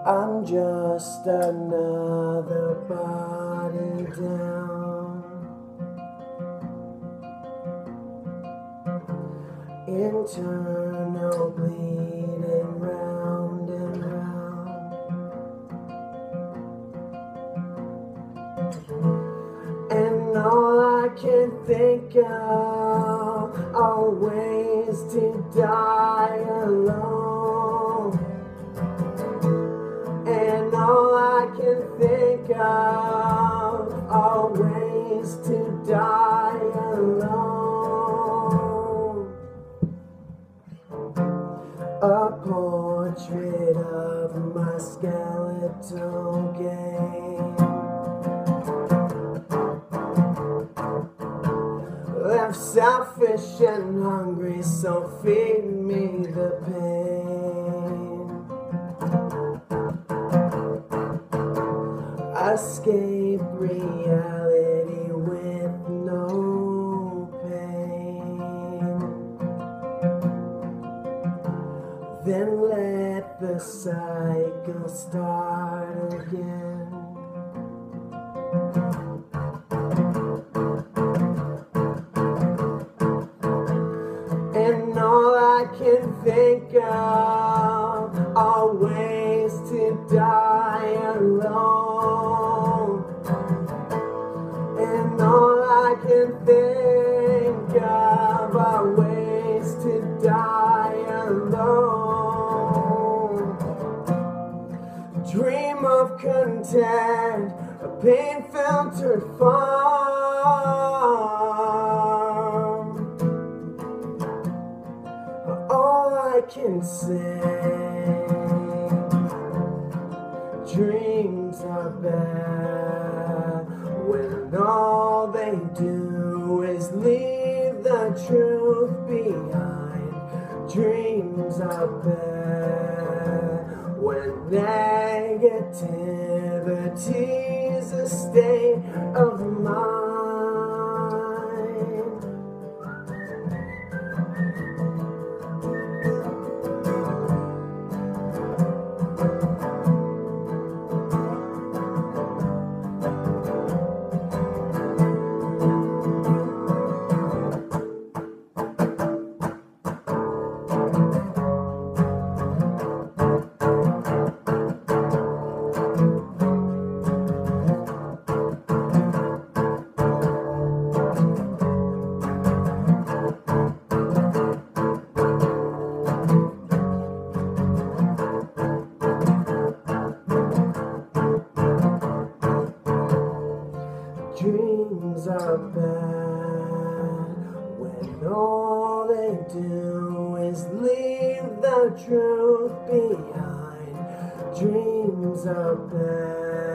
I'm just another body down, internal bleeding round and round, and all I can think of are ways to die alone. And all I can think of are ways to die alone. A portrait of my skeletal game, left selfish and hungry, so feed me the pain. Escape reality with no pain, then let the cycle start again. And all I can think of are ways to die alone. And all I can think of are ways to die alone. Dream of content, a pain-filtered farm. All I can say, dreams are bad when all they do is leave the truth behind. Dreams are bad when negativity's a state of mind. Dreams are bad when all they do is leave the truth behind. Dreams are bad